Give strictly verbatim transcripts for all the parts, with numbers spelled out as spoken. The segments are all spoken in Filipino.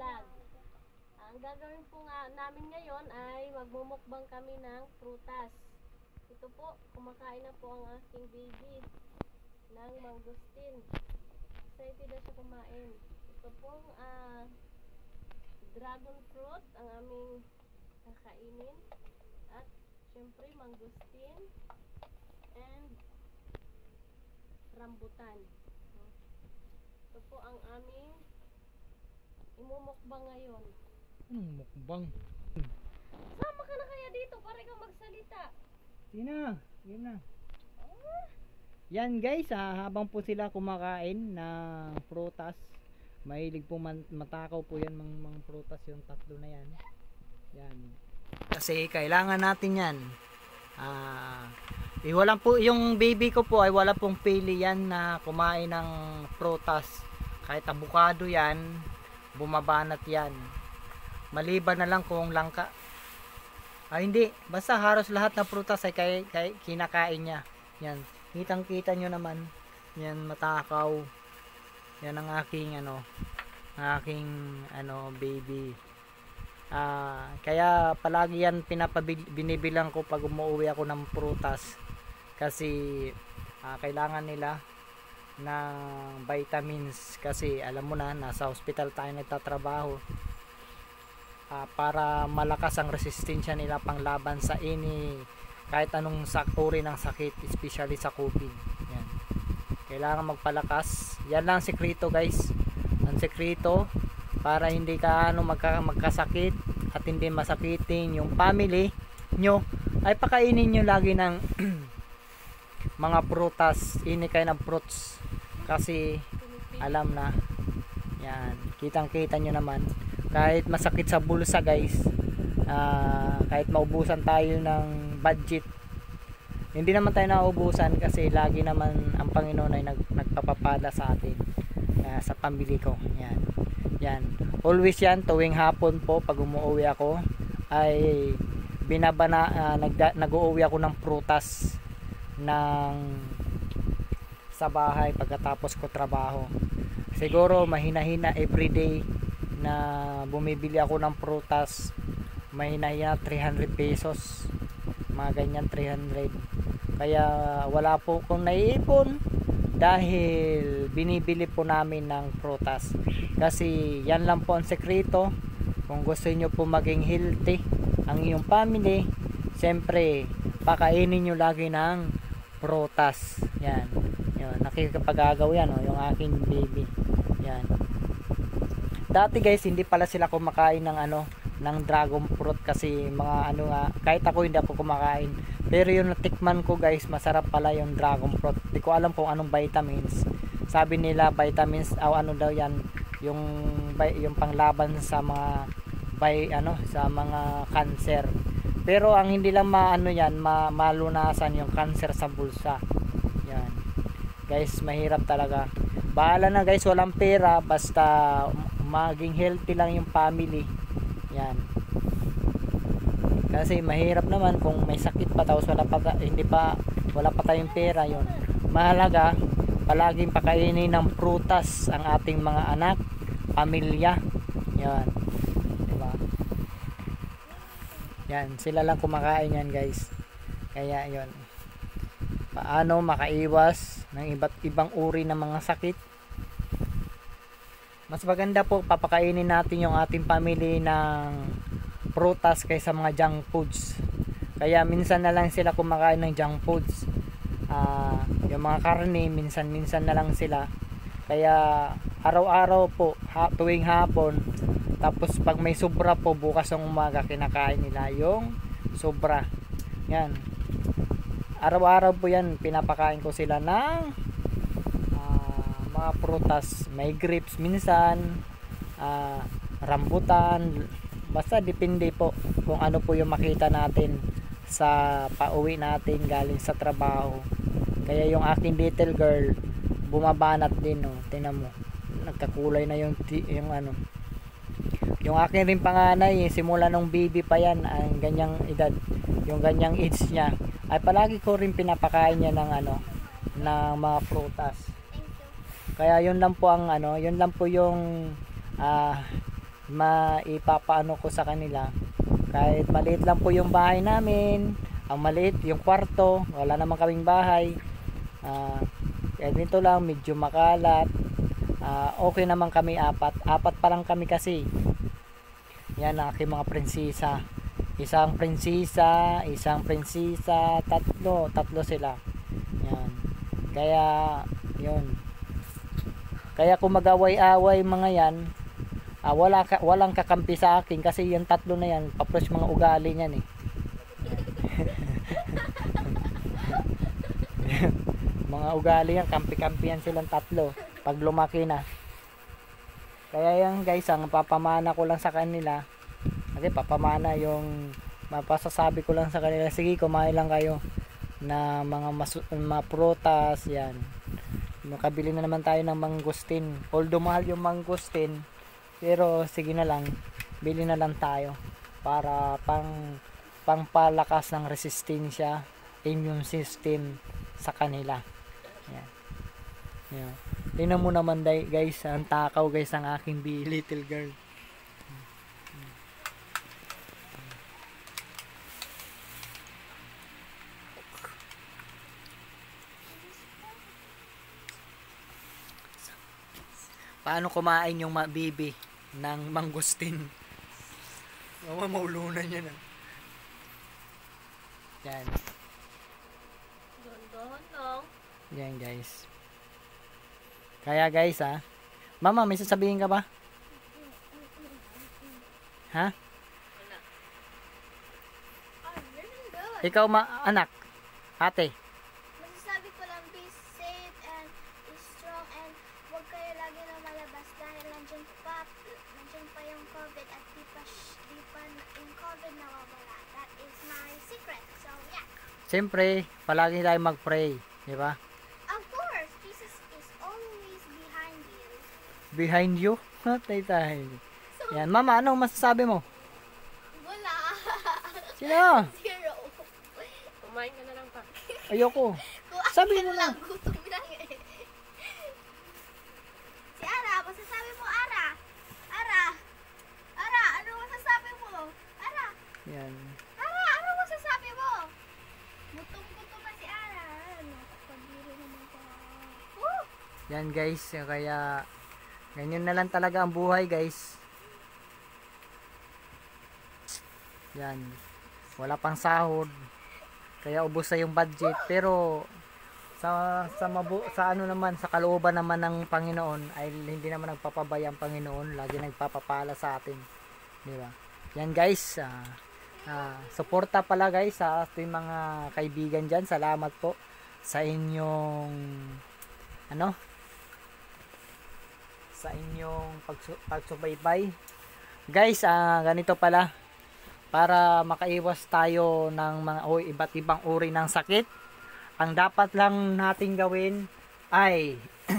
vlog. Ang gagawin po nga namin ngayon ay magmumukbang kami ng prutas. Ito po, kumakain na po ang aking baby ng mangustin. Excited na siya kumain. Ito pong uh, dragon fruit ang aming kakainin. At syempre mangustin and rambutan. Ito po ang aming imumukbang ngayon. Anong mukbang? Sama ka na kaya dito para ikaw magsalita. Sige na, sige na. Ah. Yan guys, ah, habang po sila kumakain ng prutas, mahilig po man, matakaw po yan mga, mga prutas, yung tatlo na yan. Yan. Kasi kailangan natin yan. Ah, eh, wala po, yung baby ko po ay wala pong pili yan na kumain ng prutas. Kahit abukado yan, bumabanat yan. Maliban na lang kung langka. Ah, hindi, basta halos lahat ng prutas ay kay, kay, kinakain niya. Yan, kitang kita nyo naman. Yan, matakaw. Yan ang aking ano, aking ano baby. Ah, kaya palagi yan pinapabinibilang ko pag umuwi ako ng prutas. Kasi ah, kailangan nila ng vitamins, kasi alam mo na, nasa hospital tayo nagtatrabaho. Uh, para malakas ang resistensya nila panglaban sa ini kahit anong uri ng sakit, especially sa COVID. Yan. Kailangan magpalakas. Yan lang ang sekreto guys. Ang sekreto para hindi ka ano magka, magkasakit at hindi masakitin yung family nyo, ay pakainin nyo lagi ng mga prutas, ini kayo ng fruits, kasi alam na yan, kitang kita nyo naman. Kahit masakit sa bulsa guys, uh, kahit maubusan tayo ng budget, hindi naman tayo naubusan kasi lagi naman ang Panginoon ay nag, nagpapapala sa atin, uh, sa pambili ko. Yan. Yan. Always yan, tuwing hapon po pag umuwi ako ay binabana, uh, nag-uuwi ako ng prutas ng sa bahay pagkatapos ko trabaho. Siguro mahina-hina everyday na bumibili ako ng prutas, mahina-hina three hundred pesos, mga ganyan three hundred. Kaya wala po kong naiipon dahil binibili po namin ng prutas. Kasi yan lang po ang sekreto. Kung gusto niyo po maging healthy ang iyong family, siyempre pakainin niyo lagi ng prutas. Yan. Yan, nakikipag-agaw yan, oh, yung aking baby. Yan. Dati guys, hindi pala sila kumakain ng ano, ng dragon fruit kasi mga ano nga, kahit ako hindi ako kumakain. Pero yung natikman ko guys, masarap pala yung dragon fruit. Hindi ko alam kung anong vitamins. Sabi nila vitamins, o ano daw yan, yung yung panglaban sa mga by ano, sa mga cancer. Pero ang hindi lang maano yan, ma, malunasan yung cancer sa bulsa. Yan. Guys, mahirap talaga. Bahala na guys, walang pera, basta maging healthy lang yung family. Yan. Kasi mahirap naman kung may sakit pa tapos wala pa, hindi pa, wala pa tayong pera. Yun. Mahalaga, palaging pakainin ng prutas ang ating mga anak, pamilya. Yan. Diba? Yan, sila lang kumakain yan guys. Kaya yun. Paano makaiwas ng iba't ibang uri ng mga sakit? Mas maganda po papakainin natin yung ating family ng prutas kaysa mga junk foods. Kaya minsan na lang sila kumakain ng junk foods. Uh, yung mga karne, minsan-minsan na lang sila. Kaya araw-araw po, ha, tuwing hapon, tapos pag may sobra po, bukas ng umaga, kinakain nila yung sobra. Yan. Araw-araw po yan, pinapakain ko sila ng mga prutas, may grapes minsan, uh, rambutan, basta depende po kung ano po yung makita natin sa pauwi natin galing sa trabaho. Kaya yung aking little girl bumabanat din, no. Tingnan mo, nagkakulay na yung, yung ano, yung akin rin panganay, simula nung baby pa yan, ang ganyang edad, yung ganyang age niya, ay palagi ko rin pinapakain niya ng ano, ng mga prutas. Kaya yun lang po ang ano, yun lang po yung uh, maipapaano ko sa kanila. Kahit maliit lang po yung bahay namin, ang maliit yung kwarto, wala naman kaming bahay. Ah, ganito lang, medyo makalat. Ah, okay naman kami apat. Apat pa lang kami kasi. Yan ang aking mga prinsesa. Isang prinsesa, isang prinsesa, tatlo, tatlo sila. Yan. Kaya, yun. Kaya kung mag-away-away mga yan, ah, wala ka, walang kakampi sa akin kasi yung tatlo na yan, papros mga ugali niyan eh. Mga ugali yan, kampi-kampi yan silang tatlo pag lumaki na. Kaya yan guys, ang papamana ko lang sa kanila, kasi papamana yung mapasasabi ko lang sa kanila, sige kumain lang kayo na mga masu- mga prutas yan. Makabili na naman tayo ng mangustin, although mahal yung mangustin, pero sige na lang, bili na lang tayo para pang pangpalakas ng resistensya, immune system sa kanila. Yan. Yan. Tingnan mo naman guys, ang takaw guys ang aking bi- little girl. Paano kumain yung ma- bibi ng mangustin? Mama, maulunan niya na. Yan. Doon-doon lang. Yan guys. Kaya guys ha. Mama, may sasabihin ka ba? Ha? Wala. Oh, really good. Ikaw ma anak. Ate. Masasabi ko lang, be safe and be strong and huwag kayo lagi na malabas dahil nandiyan pa, nandiyan pa yung COVID at di pa, sh- di pa yung COVID nawawala. That is my secret. So, yeah. Siyempre, palagi tayo mag-pray, di ba? Of course, Jesus is always behind you. Behind you? Tay tay. So, Yan, mama, anong masasabi mo? wala. Sino? Zero. Kumain ka na lang pa. Ayoko. Kuhaan Sabi ka mo lang, na. gutom lang eh. Si Ara, masasabi mo, Ara? Ara? Ara, ano masasabi mo? Ara? Yan. Ara, ano masasabi mo? Gutom-gutom na si Ara. Ano, pagdiri naman ko. Woo! Yan guys, kaya ganyan na lang talaga ang buhay guys. Yan. Wala pang sahod. Kaya ubos na yung budget, pero sa sa mabu, sa ano naman, sa kalooban naman ng Panginoon ay hindi naman nagpapabaya ang Panginoon, lagi nagpapapala sa atin. Di ba? Yan guys, ah ah, suporta pala guys sa ating mga kaibigan diyan. Salamat po sa inyong ano? Sa inyong pagsu, pagsubaybay. Guys, ah ganito pala, para makaiwas tayo ng mga o iba't ibang uri ng sakit, ang dapat lang nating gawin ay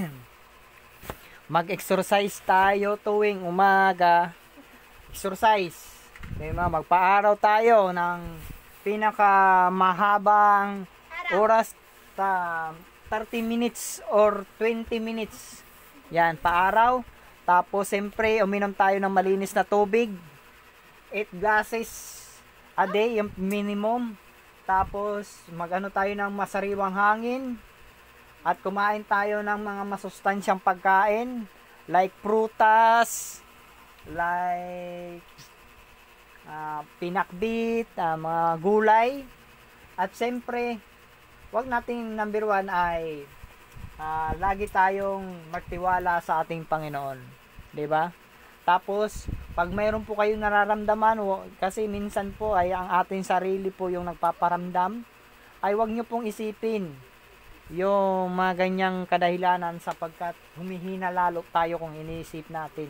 mag-exercise tayo tuwing umaga. Exercise. Diba? Magpa-araw tayo ng pinakamahabang oras, ta thirty minutes or twenty minutes. Yan, pa-araw. Tapos siyempre uminom tayo ng malinis na tubig. eight glasses a day yung minimum. Tapos magano tayo ng masariwang hangin at kumain tayo ng mga masustansyang pagkain like prutas, like uh, pinakbit, uh, mga gulay. At siyempre wag nating number one ay uh, lagi tayong magtiwala sa ating Panginoon, 'di ba? Tapos, pag mayroon po kayong nararamdaman, kasi minsan po ay ang ating sarili po yung nagpaparamdam, ay wag nyo pong isipin yung mga ganyang kadahilanan sapagkat humihina lalo tayo kung iniisip natin.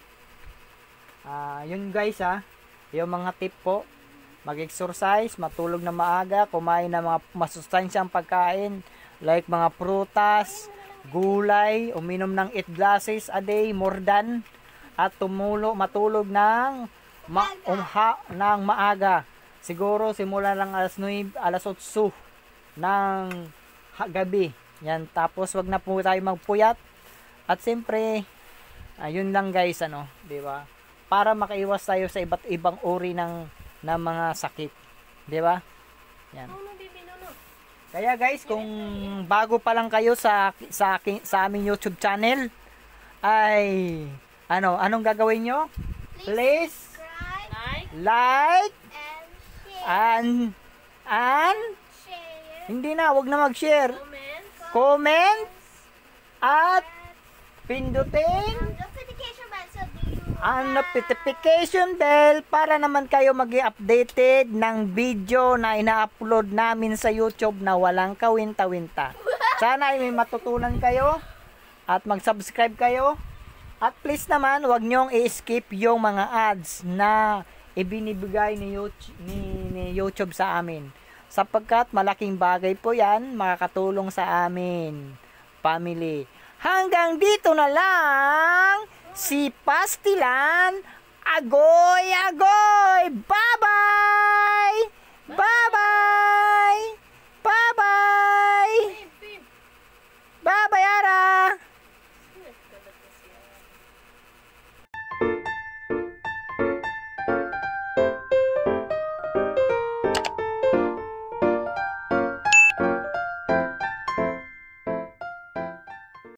Uh, yun guys ha, yung mga tip po, mag-exercise, matulog na maaga, kumain ng mga masustansyang pagkain, like mga prutas, gulay, uminom ng eight glasses a day, more than, at tumulo matulog ng ma, umha, ng maaga. Siguro simula lang alas nine, alas otso ng ha, gabi. Yan, tapos wag na po tayo magpuyat. At siyempre, ayun lang guys, ano, 'di ba? para makaiwas tayo sa iba't ibang uri ng, ng mga sakit. Di ba? Yan. Ano, bibi, no, no? Kaya guys, kung bago pa lang kayo sa sa aking sa aming YouTube channel, ay ano, anong gagawin nyo? Please subscribe Like, like and share. and and share. hindi na, wag na mag-share. comment, Comment at And pindutin notification bell so do you ang have- notification bell para naman kayo maging updated ng video na ina-upload namin sa YouTube na walang kawinta-winta. Sana ay may matutunan kayo at mag-subscribe kayo. At please naman, wag nyong i-skip yung mga ads na ibinibigay ni YouTube, ni, ni YouTube sa amin. Sapagkat malaking bagay po yan, makakatulong sa amin, family. Hanggang dito na lang, si Pastilan, agoy agoy! Bye-bye!